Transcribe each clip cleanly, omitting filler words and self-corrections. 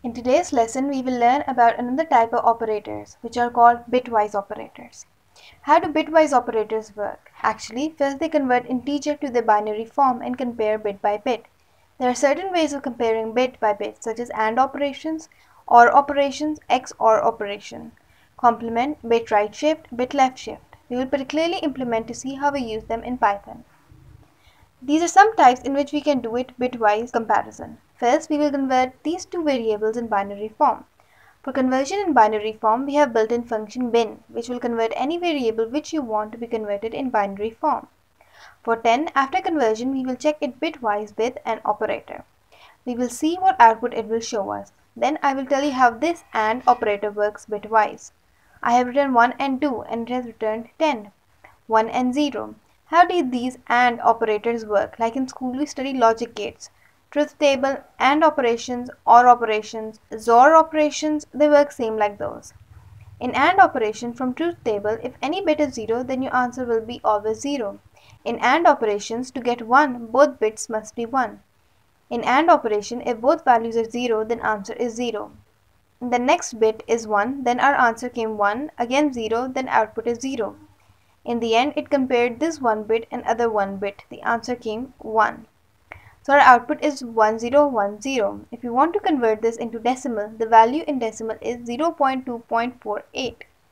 In today's lesson, we will learn about another type of operators, which are called bitwise operators. How do bitwise operators work? Actually, first they convert integer to the binary form and compare bit by bit. There are certain ways of comparing bit by bit, such as AND operations, OR operations, XOR operation, complement, bit right shift, bit left shift. We will particularly implement to see how we use them in Python. These are some types in which we can do it bitwise comparison. First, we will convert these two variables in binary form. For conversion in binary form, we have built-in function bin, which will convert any variable which you want to be converted in binary form. For 10, after conversion, we will check it bitwise with an operator. We will see what output it will show us. Then I will tell you how this AND operator works bitwise. I have written 1 and 2 and it has returned 10. 1 and 0. How do these AND operators work? Like in school we study logic gates, truth table, AND operations, OR operations, XOR operations, they work same like those. In AND operation from truth table, if any bit is 0, then your answer will be always 0. In AND operations, to get 1, both bits must be 1. In AND operation, if both values are 0, then answer is 0. The next bit is 1, then our answer came 1, again 0, then output is 0. In the end, it compared this one bit and other one bit. The answer came 1. So our output is 1010. If you want to convert this into decimal, the value in decimal is 0.2.48.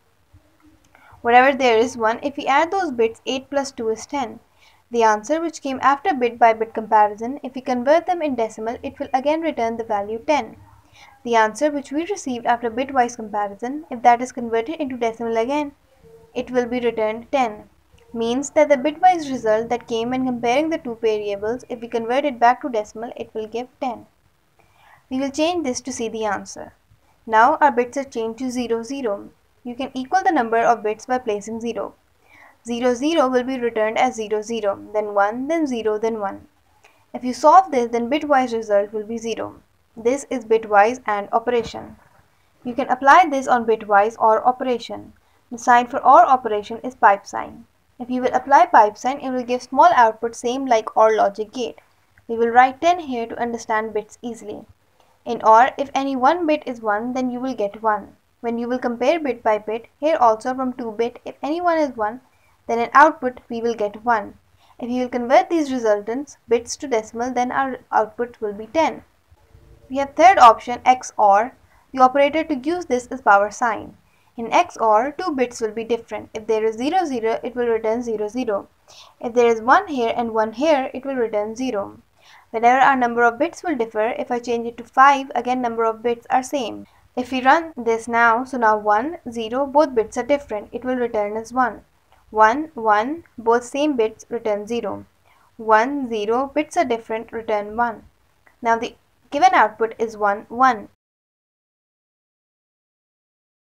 Whatever there is 1, if we add those bits, 8 plus 2 is 10. The answer which came after bit by bit comparison, if we convert them in decimal, it will again return the value 10. The answer which we received after bitwise comparison, if that is converted into decimal again, it will be returned 10. Means that the bitwise result that came when comparing the two variables, if we convert it back to decimal, it will give 10. We will change this to see the answer. Now our bits are changed to 0, 0. You can equal the number of bits by placing 0. 0, 0 will be returned as 0, 0, then 1, then 0, then 1. If you solve this, then bitwise result will be 0. This is bitwise AND operation. You can apply this on bitwise OR operation. The sign for OR operation is pipe sign. If you will apply pipe sign, it will give small output same like OR logic gate. We will write 10 here to understand bits easily. In OR, if any one bit is 1, then you will get 1. When you will compare bit by bit, here also from 2 bit, if any one is 1, then in output we will get 1. If you will convert these resultants bits to decimal, then our output will be 10. We have third option XOR. The operator to use this is power sign. In XOR, two bits will be different. If there is 0, 0, it will return 0, 0. If there is 1 here and 1 here, it will return 0. Whenever our number of bits will differ, if I change it to 5, again number of bits are same. If we run this now, so now 1, 0, both bits are different. It will return as 1. 1, 1, both same bits return 0. 1, 0, bits are different, return 1. Now the given output is 1, 1.